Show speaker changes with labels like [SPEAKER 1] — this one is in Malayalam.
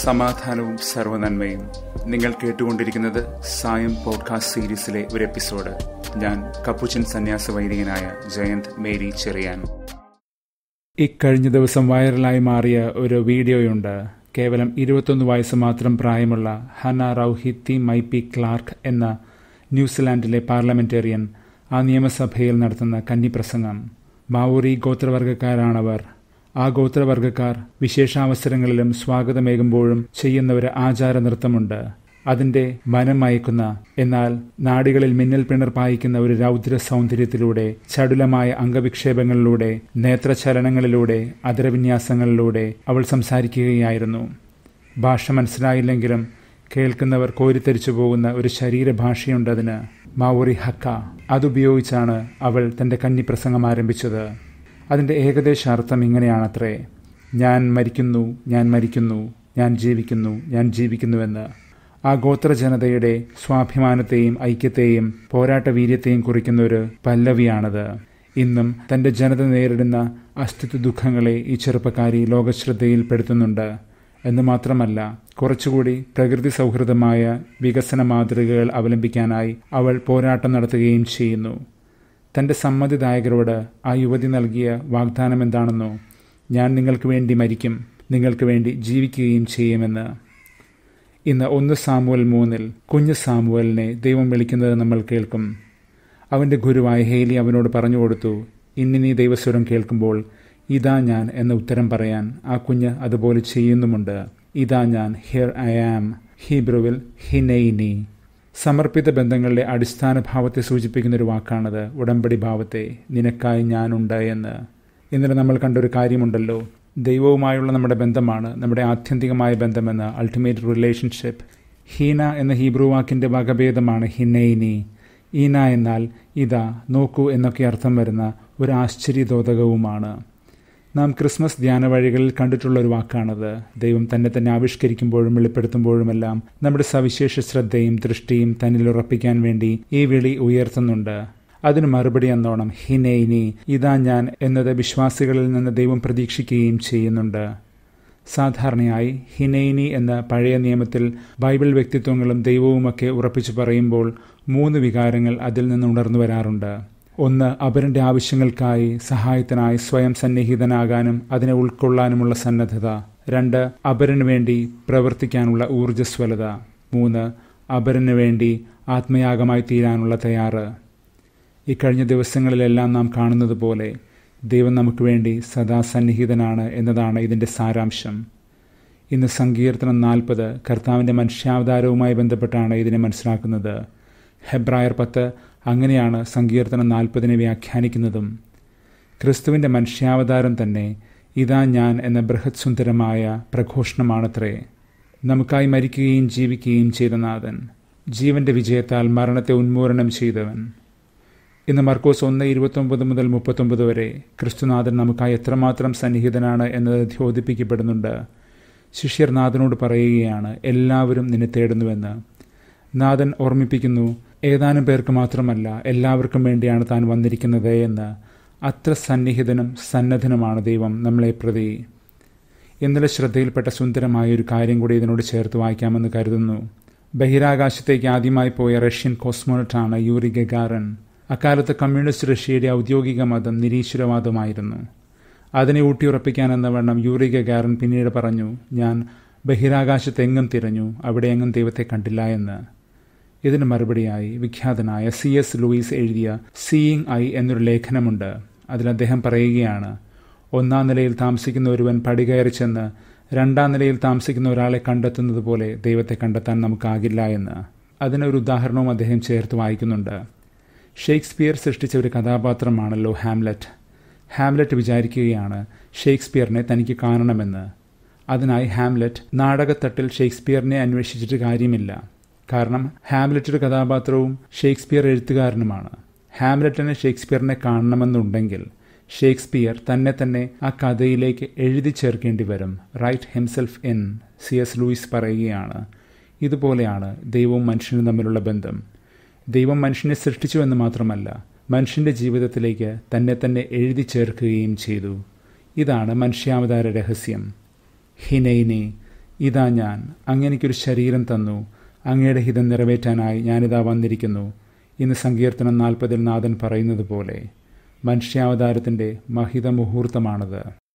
[SPEAKER 1] സമാധാനവും സർവ്വനന്മയും. നിങ്ങൾ കേട്ടുകൊണ്ടിരിക്കുന്നത് സായം പോഡ്കാസ്റ്റ് സീരീസിലെ ഒരു എപ്പിസോഡ്. ഞാൻ കപ്പുച്ചൻ സന്യാസ വൈദികനായ ജയന്ത് മേരി ചെറിയാൻ. ഇക്കഴിഞ്ഞ ദിവസം വൈറലായി മാറിയ ഒരു വീഡിയോയുണ്ട്. കേവലം 21 വയസ്സ് മാത്രം പ്രായമുള്ള ഹന്ന റൗഹിത്തി മൈപി ക്ലാർക്ക് എന്ന ന്യൂസിലാൻഡിലെ പാർലമെന്റേറിയൻ ആ നിയമസഭയിൽ നടത്തുന്ന കന്നിപ്രസംഗം. മാവോറി ഗോത്രവർഗക്കാരാണവർ. ആ ഗോത്രവർഗക്കാർ വിശേഷാവസരങ്ങളിലും സ്വാഗതമേകുമ്പോഴും ചെയ്യുന്ന ഒരു ആചാര നൃത്തമുണ്ട്. അതിൻ്റെ മനം മയക്കുന്ന, എന്നാൽ നാടികളിൽ മിന്നൽ പിണർ പായിക്കുന്ന ഒരു രൗദ്ര സൗന്ദര്യത്തിലൂടെ, ചടുലമായ അംഗവിക്ഷേപങ്ങളിലൂടെ, നേത്രചലനങ്ങളിലൂടെ, അധരവിന്യാസങ്ങളിലൂടെ അവൾ സംസാരിക്കുകയായിരുന്നു. ഭാഷ മനസ്സിലായില്ലെങ്കിലും കേൾക്കുന്നവർ കോരിത്തരിച്ചു പോകുന്ന ഒരു ശരീരഭാഷയുണ്ടതിന്. മാവോറി ഹക്ക അതുപയോഗിച്ചാണ് അവൾ തൻ്റെ കന്നിപ്രസംഗം ആരംഭിച്ചത്. അതിൻ്റെ ഏകദേശ അർത്ഥം ഇങ്ങനെയാണത്രേ: ഞാൻ മരിക്കുന്നു, ഞാൻ മരിക്കുന്നു, ഞാൻ ജീവിക്കുന്നു, ഞാൻ ജീവിക്കുന്നുവെന്ന്. ആ ഗോത്രജനതയുടെ സ്വാഭിമാനത്തെയും ഐക്യത്തെയും പോരാട്ട വീര്യത്തെയും കുറിക്കുന്ന ഒരു പല്ലവിയാണത്. ഇന്നും തൻ്റെ ജനത നേരിടുന്ന അസ്തിത്വ ദുഃഖങ്ങളെ ഈ ചെറുപ്പക്കാരി ലോകശ്രദ്ധയിൽപ്പെടുത്തുന്നുണ്ട് എന്ന് മാത്രമല്ല, കുറച്ചുകൂടി പ്രകൃതി സൗഹൃദമായ വികസന മാതൃകകൾ അവലംബിക്കാനായി അവൾ പോരാട്ടം നടത്തുകയും ചെയ്യുന്നു. തൻ്റെ സമ്മതിദായകരോട് ആ യുവതി നൽകിയ വാഗ്ദാനം എന്താണെന്നോ? ഞാൻ നിങ്ങൾക്ക് വേണ്ടി മരിക്കും, നിങ്ങൾക്ക് വേണ്ടി ജീവിക്കുകയും ചെയ്യുമെന്ന്. ഇന്ന് 1 സാമുവേൽ 3 കുഞ്ഞ് സാമുവേലിനെ ദൈവം വിളിക്കുന്നത് നമ്മൾ കേൾക്കും. അവൻ്റെ ഗുരുവായ ഹേലി അവനോട് പറഞ്ഞു കൊടുത്തു, ഇനി നീ ദൈവസ്വരം കേൾക്കുമ്പോൾ ഇതാ ഞാൻ എന്ന ഉത്തരം പറയാൻ. ആ കുഞ്ഞ് അതുപോലെ ചെയ്യുന്നുമുണ്ട്. ഇതാ ഞാൻ, ഹിയർ ഐ ആം. ഹീബ്രുവിൽ ഹിനൈനി. സമർപ്പിത ബന്ധങ്ങളുടെ അടിസ്ഥാന ഭാവത്തെ സൂചിപ്പിക്കുന്ന ഒരു വാക്കാണത്, ഉടമ്പടി ഭാവത്തെ. നിനക്കായി ഞാനുണ്ട് എന്ന്. ഇന്നലെ നമ്മൾ കണ്ടൊരു കാര്യമുണ്ടല്ലോ, ദൈവവുമായുള്ള നമ്മുടെ ബന്ധമാണ് നമ്മുടെ ആത്യന്തികമായ ബന്ധമെന്ന്, അൾട്ടിമേറ്റ് റിലേഷൻഷിപ്പ്. ഹീന എന്ന ഹീബ്രു വാക്കിൻ്റെ വകഭേദമാണ് ഹിനൈനി. ഈന എന്നാൽ ഇതാ, നോക്കൂ എന്നൊക്കെ അർത്ഥം വരുന്ന ഒരു ആശ്ചര്യദോതകവുമാണ്. നാം ക്രിസ്മസ് ധ്യാന വഴികളിൽ കണ്ടിട്ടുള്ള ഒരു വാക്കാണത്. ദൈവം തന്നെ ആവിഷ്കരിക്കുമ്പോഴും വെളിപ്പെടുത്തുമ്പോഴുമെല്ലാം നമ്മുടെ സവിശേഷ ശ്രദ്ധയും ദൃഷ്ടിയും തന്നിൽ ഉറപ്പിക്കാൻ വേണ്ടി ഈ വിളി ഉയർത്തുന്നുണ്ട്. അതിന് മറുപടി എന്നോണം ഹിനൈനി, ഇതാ ഞാൻ എന്നത് വിശ്വാസികളിൽ നിന്ന് ദൈവം പ്രതീക്ഷിക്കുകയും ചെയ്യുന്നുണ്ട്. സാധാരണയായി ഹിനൈനി എന്ന പഴയ നിയമത്തിൽ ബൈബിൾ വ്യക്തിത്വങ്ങളും ദൈവവുമൊക്കെ ഉറപ്പിച്ചു പറയുമ്പോൾ 3 വികാരങ്ങൾ അതിൽ നിന്ന് ഉണർന്നു വരാറുണ്ട്. 1, അപരൻ്റെ ആവശ്യങ്ങൾക്കായി സഹായത്തിനായി സ്വയം സന്നിഹിതനാകാനും അതിനെ ഉൾക്കൊള്ളാനുമുള്ള സന്നദ്ധത. 2, അപരന് വേണ്ടി പ്രവർത്തിക്കാനുള്ള ഊർജ്ജസ്വലത. 3, അപരന് വേണ്ടി ആത്മയാഗമായി തീരാനുള്ള തയ്യാറ്. ഇക്കഴിഞ്ഞ ദിവസങ്ങളിലെല്ലാം നാം കാണുന്നത് പോലെ ദൈവം നമുക്ക് വേണ്ടി സദാ സന്നിഹിതനാണ് എന്നതാണ് ഇതിൻ്റെ സാരാംശം. ഇന്ന് സങ്കീർത്തനം 40 കർത്താവിൻ്റെ മനുഷ്യാവതാരവുമായി ബന്ധപ്പെട്ടാണ് ഇതിനെ മനസ്സിലാക്കുന്നത്. ഹെബ്രായർ 10 അങ്ങനെയാണ് സങ്കീർത്തനം 40 വ്യാഖ്യാനിക്കുന്നതും. ക്രിസ്തുവിൻ്റെ മനുഷ്യാവതാരം തന്നെ ഇതാ ഞാൻ എന്ന ബൃഹത് സുന്ദരമായ പ്രഘോഷണമാണത്രേ. നമുക്കായി മരിക്കുകയും ജീവിക്കുകയും ചെയ്ത നാഥൻ, ജീവന്റെ വിജയത്താൽ മരണത്തെ ഉന്മൂലനം ചെയ്തവൻ. ഇന്ന് മർക്കോസ് 1:29 മുതൽ 39 വരെ ക്രിസ്തുനാഥൻ നമുക്കായി എത്രമാത്രം സന്നിഹിതനാണ് എന്നത് ദ്യോതിപ്പിക്കപ്പെടുന്നുണ്ട്. ശിഷ്യർ നാഥനോട് പറയുകയാണ്, എല്ലാവരും നിന്നെ തേടുന്നുവെന്ന്. നാഥൻ ഓർമ്മിപ്പിക്കുന്നു, ഏതാനും പേർക്ക് മാത്രമല്ല എല്ലാവർക്കും വേണ്ടിയാണ് താൻ വന്നിരിക്കുന്നത് എന്ന്. അത്ര സന്നിഹിതനും സന്നദ്ധനുമാണ് ദൈവം നമ്മളെ പ്രതി. ഇന്നലെ ശ്രദ്ധയിൽപ്പെട്ട സുന്ദരമായൊരു കാര്യം കൂടി ഇതിനോട് ചേർത്ത് വായിക്കാമെന്ന് കരുതുന്നു. ബഹിരാകാശത്തേക്ക് ആദ്യമായി പോയ റഷ്യൻ കോസ്മോണറ്റാണ് യൂറി ഗഗാറിൻ. അക്കാലത്ത് കമ്മ്യൂണിസ്റ്റ് റഷ്യയുടെ ഔദ്യോഗിക മതം നിരീശ്വരവാദമായിരുന്നു. അതിനെ ഊട്ടിയുറപ്പിക്കാനെന്ന വണ്ണം യൂറി ഗഗാറിൻ പിന്നീട് പറഞ്ഞു, ഞാൻ ബഹിരാകാശത്തെങ്ങും തിരഞ്ഞു, അവിടെയെങ്ങും ദൈവത്തെ കണ്ടില്ല എന്ന്. ഇതിന് മറുപടിയായി വിഖ്യാതനായ C.S. ലൂയിസ് എഴുതിയ സീയിങ് ഐ എന്നൊരു ലേഖനമുണ്ട്. അതിൽ അദ്ദേഹം പറയുകയാണ്, 1-ാം നിലയിൽ താമസിക്കുന്ന ഒരുവൻ പടികയറി ചെന്ന് 2-ാം നിലയിൽ താമസിക്കുന്ന ഒരാളെ കണ്ടെത്തുന്നത് പോലെ ദൈവത്തെ കണ്ടെത്താൻ നമുക്കാകില്ല എന്ന്. അതിനൊരു ഉദാഹരണവും അദ്ദേഹം ചേർത്ത് വായിക്കുന്നുണ്ട്. ഷേക്സ്പിയർ സൃഷ്ടിച്ച ഒരു കഥാപാത്രമാണല്ലോ ഹാംലെറ്റ്. ഹാംലെറ്റ് വിചാരിക്കുകയാണ് ഷേക്സ്പിയറിനെ തനിക്ക് കാണണമെന്ന്. അതിനായി ഹാംലെറ്റ് നാടകത്തട്ടിൽ ഷേക്സ്പിയറിനെ അന്വേഷിച്ചിട്ട് കാര്യമില്ല. കാരണം ഹാംലെറ്റ് ഒരു കഥാപാത്രവും ഷേക്സ്പിയർ എഴുത്തുകാരനുമാണ്. ഹാംലെറ്റിന് ഷേക്സ്പിയറിനെ കാണണമെന്നുണ്ടെങ്കിൽ ഷേക്സ്പിയർ തന്നെ ആ കഥയിലേക്ക് എഴുതി ചേർക്കേണ്ടി വരും. Right himself in, C.S. Luis പറയുകയാണ്. ഇതുപോലെയാണ് ദൈവവും മനുഷ്യനും തമ്മിലുള്ള ബന്ധം. ദൈവം മനുഷ്യനെ സൃഷ്ടിച്ചു എന്ന് മാത്രമല്ല, മനുഷ്യൻ്റെ ജീവിതത്തിലേക്ക് തന്നെ എഴുതി ചേർക്കുകയും ചെയ്തു. ഇതാണ് മനുഷ്യാവതാര രഹസ്യം. ഹിനൈനി, ഇതാ ഞാൻ, അങ്ങെനിക്കൊരു ശരീരം തന്നു, അങ്ങയുടെ ഹിതം നിറവേറ്റാനായി ഞാനിതാ വന്നിരിക്കുന്നു. ഇന്ന് സങ്കീർത്തനം 40 നാഥൻ പറയുന്നത് പോലെ മനുഷ്യാവതാരത്തിൻ്റെ മഹിത മുഹൂർത്തമാണത്.